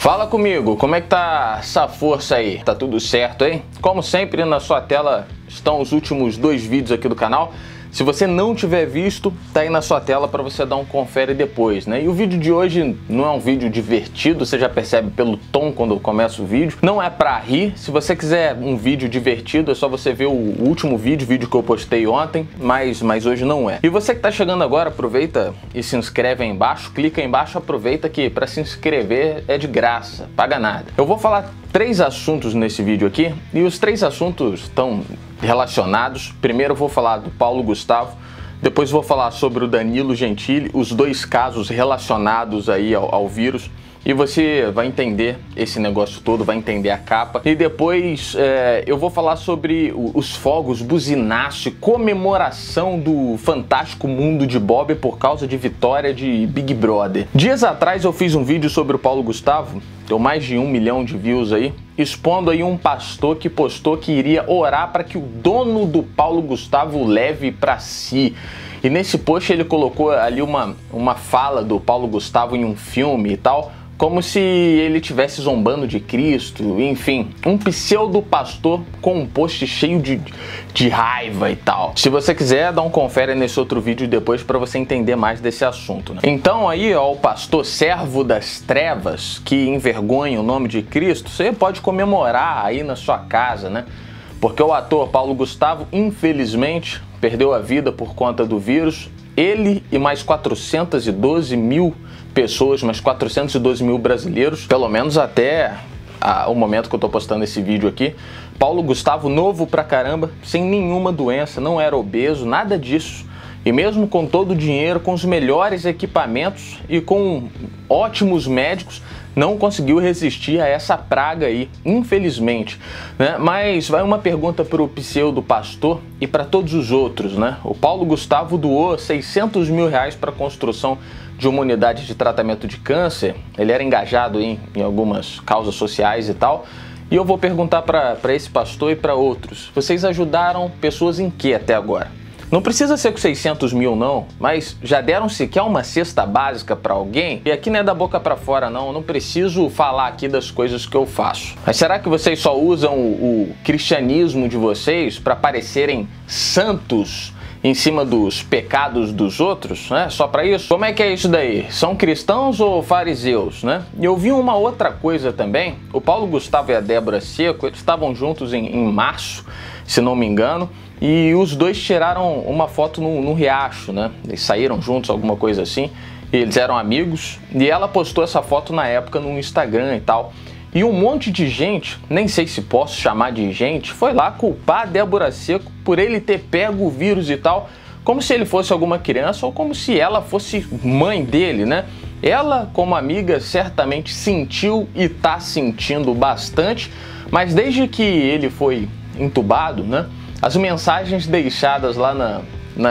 Fala comigo, como é que tá essa força aí? Tá tudo certo, hein? Como sempre, na sua tela estão os últimos 2 vídeos aqui do canal. Se você não tiver visto, tá aí na sua tela para você dar um confere depois, né? E o vídeo de hoje não é um vídeo divertido, você já percebe pelo tom quando começa o vídeo. Não é pra rir. Se você quiser um vídeo divertido, é só você ver o último vídeo que eu postei ontem, mas hoje não é. E você que tá chegando agora, aproveita e se inscreve aí embaixo, clica aí embaixo, aproveita que para se inscrever é de graça, paga nada. Eu vou falar 3 assuntos nesse vídeo aqui, e os 3 assuntos estão relacionados. Primeiro eu vou falar do Paulo Gustavo, depois vou falar sobre o Danilo Gentili, os 2 casos relacionados aí ao vírus, e você vai entender esse negócio todo, vai entender a capa. E depois eu vou falar sobre os fogos, buzinaço e comemoração do fantástico mundo de Bob por causa de vitória de Big Brother. Dias atrás eu fiz um vídeo sobre o Paulo Gustavo, deu mais de 1 milhão de views aí, expondo aí um pastor que postou que iria orar para que o dono do Paulo Gustavo leve para si. E nesse post ele colocou ali uma fala do Paulo Gustavo em um filme e tal, como se ele estivesse zombando de Cristo, enfim, um pseudo-pastor com um post cheio de raiva e tal. Se você quiser, dá um confere nesse outro vídeo depois para você entender mais desse assunto, né? Então aí, ó, o pastor servo das trevas, que envergonha o nome de Cristo, você pode comemorar aí na sua casa, né? Porque o ator Paulo Gustavo, infelizmente, perdeu a vida por conta do vírus. Ele e mais 412 mil pessoas, mais 412 mil brasileiros, pelo menos até o momento que eu tô postando esse vídeo aqui. Paulo Gustavo, novo pra caramba, sem nenhuma doença, não era obeso, nada disso. E mesmo com todo o dinheiro, com os melhores equipamentos e com ótimos médicos, não conseguiu resistir a essa praga aí, infelizmente, né? Mas vai uma pergunta para o pseudo pastor e para todos os outros, né? O Paulo Gustavo doou 600 mil reais para a construção de uma unidade de tratamento de câncer. Ele era engajado em algumas causas sociais e tal. E eu vou perguntar para esse pastor e para outros: vocês ajudaram pessoas em que até agora? Não precisa ser com 600 mil não, mas já deram sequer uma cesta básica para alguém? E aqui não é da boca para fora não, eu não preciso falar aqui das coisas que eu faço. Mas será que vocês só usam o cristianismo de vocês para parecerem santos em cima dos pecados dos outros, né? Só para isso? Como é que é isso daí? São cristãos ou fariseus, né? E eu vi uma outra coisa também. O Paulo Gustavo e a Débora Seco, eles estavam juntos em março, se não me engano, e os 2 tiraram uma foto no riacho, né? Eles saíram juntos, alguma coisa assim, e eles eram amigos, e ela postou essa foto na época no Instagram e tal. E um monte de gente, nem sei se posso chamar de gente, foi lá culpar a Débora Seco por ele ter pego o vírus e tal, como se ele fosse alguma criança ou como se ela fosse mãe dele, né? Ela, como amiga, certamente sentiu e tá sentindo bastante, mas desde que ele foi entubado, né? As mensagens deixadas lá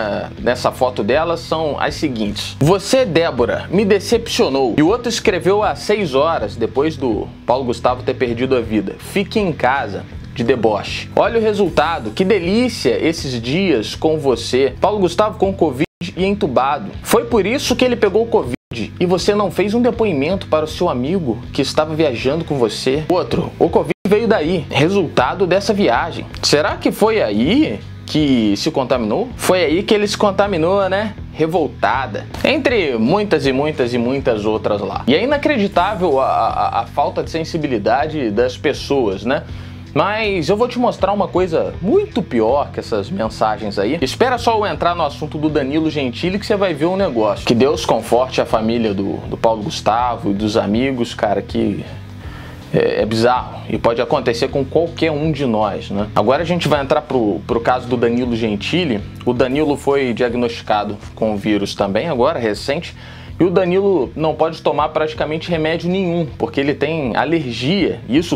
nessa foto dela são as seguintes: você, Débora, me decepcionou. E o outro escreveu às 6 horas depois do Paulo Gustavo ter perdido a vida: fique em casa, de deboche. Olha o resultado, que delícia esses dias com você. Paulo Gustavo com Covid e entubado. Foi por isso que ele pegou o Covid e você não fez um depoimento para o seu amigo que estava viajando com você. Outro, o Covid veio daí, resultado dessa viagem. Será que foi aí que se contaminou? Foi aí que ele se contaminou, né? Revoltada. Entre muitas e muitas e muitas outras lá. E é inacreditável a falta de sensibilidade das pessoas, né? Mas eu vou te mostrar uma coisa muito pior que essas mensagens aí. Espera só eu entrar no assunto do Danilo Gentili que você vai ver um negócio. Que Deus conforte a família do Paulo Gustavo e dos amigos, cara, que é bizarro e pode acontecer com qualquer um de nós, né? Agora a gente vai entrar pro caso do Danilo Gentili. O Danilo foi diagnosticado com o vírus também, agora, recente. E o Danilo não pode tomar praticamente remédio nenhum, porque ele tem alergia, e isso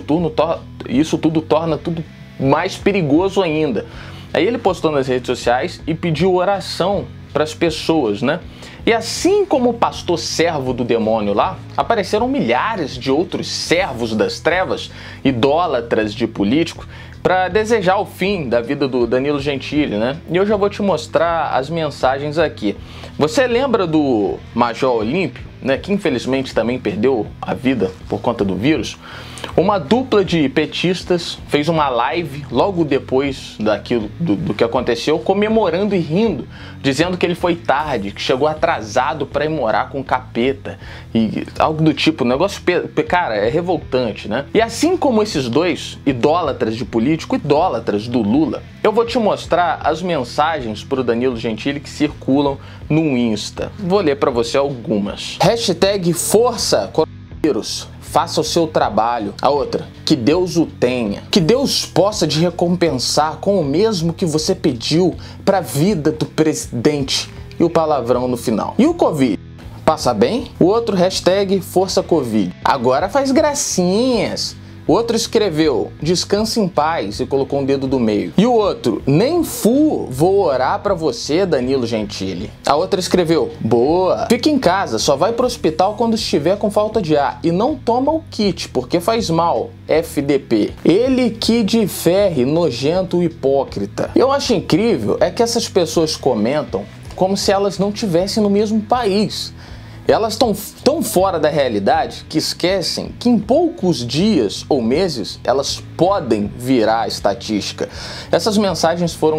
tudo torna tudo mais perigoso ainda. Aí ele postou nas redes sociais e pediu oração para as pessoas, né? E assim como o pastor servo do demônio lá, apareceram milhares de outros servos das trevas, idólatras de político, para desejar o fim da vida do Danilo Gentili, né? E eu já vou te mostrar as mensagens aqui. Você lembra do Major Olímpio, né, que infelizmente também perdeu a vida por conta do vírus, uma dupla de petistas fez uma live logo depois do que aconteceu, comemorando e rindo, dizendo que ele foi tarde, que chegou atrasado para ir morar com o capeta e algo do tipo. O negócio, cara, é revoltante, né? E assim como esses dois idólatras de político, idólatras do Lula, eu vou te mostrar as mensagens pro Danilo Gentili que circulam no Insta. Vou ler para você algumas. Hashtag Força Coronavírus. Faça o seu trabalho. A outra, que Deus o tenha. Que Deus possa te recompensar com o mesmo que você pediu para a vida do presidente. E o palavrão no final. E o Covid? Passa bem? O outro, hashtag Força Covid. Agora faz gracinhas. O outro escreveu, descanse em paz, e colocou um dedo do meio. E o outro, nem vou orar pra você, Danilo Gentili. A outra escreveu, boa, fica em casa, só vai pro hospital quando estiver com falta de ar. E não toma o kit, porque faz mal. FDP. Ele que de ferre, nojento e hipócrita. Eu acho incrível é que essas pessoas comentam como se elas não estivessem no mesmo país. Elas estão tão fora da realidade que esquecem que em poucos dias ou meses elas podem virar estatística. Essas mensagens foram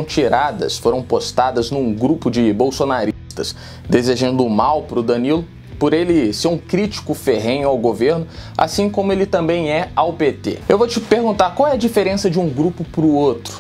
postadas num grupo de bolsonaristas, desejando o mal para o Danilo, por ele ser um crítico ferrenho ao governo, assim como ele também é ao PT. Eu vou te perguntar, qual é a diferença de um grupo para o outro?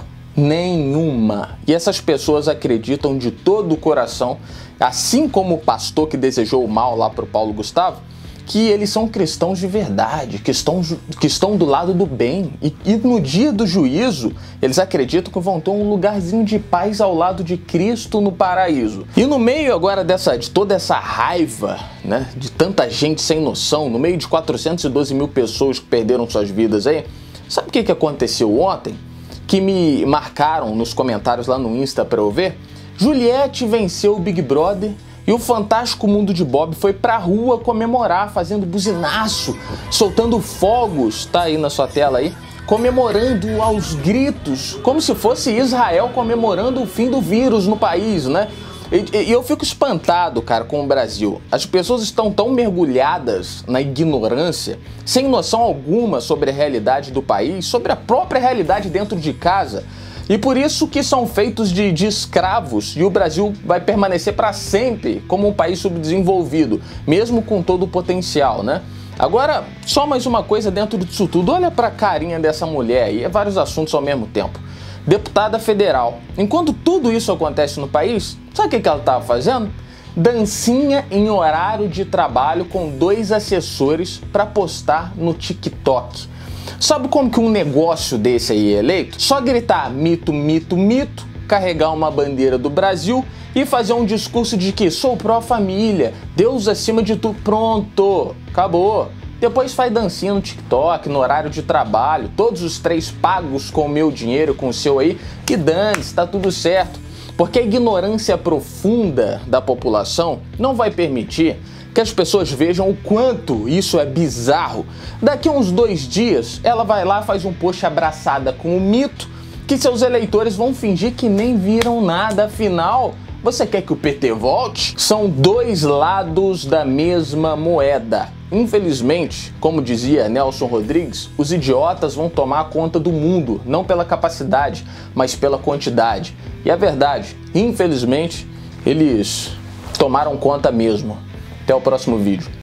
Nenhuma. E essas pessoas acreditam de todo o coração, assim como o pastor que desejou o mal lá para o Paulo Gustavo, que eles são cristãos de verdade, que estão do lado do bem. E no dia do juízo, eles acreditam que vão ter um lugarzinho de paz ao lado de Cristo no paraíso. E no meio agora de toda essa raiva, né, de tanta gente sem noção, no meio de 412 mil pessoas que perderam suas vidas aí, sabe o que aconteceu ontem? Que me marcaram nos comentários lá no Insta para eu ver. Juliette venceu o Big Brother e o Fantástico Mundo de Bob foi pra rua comemorar, fazendo buzinaço, soltando fogos, tá aí na sua tela aí, comemorando aos gritos, como se fosse Israel comemorando o fim do vírus no país, né? E eu fico espantado, cara, com o Brasil. As pessoas estão tão mergulhadas na ignorância, sem noção alguma sobre a realidade do país, sobre a própria realidade dentro de casa. E por isso que são feitos de escravos, e o Brasil vai permanecer para sempre como um país subdesenvolvido, mesmo com todo o potencial, né? Agora, só mais uma coisa dentro disso tudo. Olha pra carinha dessa mulher aí, é vários assuntos ao mesmo tempo. Deputada federal. Enquanto tudo isso acontece no país, sabe o que ela estava fazendo? Dancinha em horário de trabalho com 2 assessores para postar no TikTok. Sabe como que um negócio desse aí é eleito? Só gritar mito, mito, mito, carregar uma bandeira do Brasil e fazer um discurso de que sou pró-família, Deus acima de tudo, pronto, acabou. Depois faz dancinha no TikTok, no horário de trabalho, todos os 3 pagos com o meu dinheiro, com o seu aí, e dane-se, tá tudo certo. Porque a ignorância profunda da população não vai permitir que as pessoas vejam o quanto isso é bizarro. Daqui a uns 2 dias, ela vai lá e faz um post abraçada com o mito, que seus eleitores vão fingir que nem viram nada, afinal... Você quer que o PT volte? São 2 lados da mesma moeda. Infelizmente, como dizia Nelson Rodrigues, os idiotas vão tomar conta do mundo, não pela capacidade, mas pela quantidade. E a verdade, infelizmente, eles tomaram conta mesmo. Até o próximo vídeo.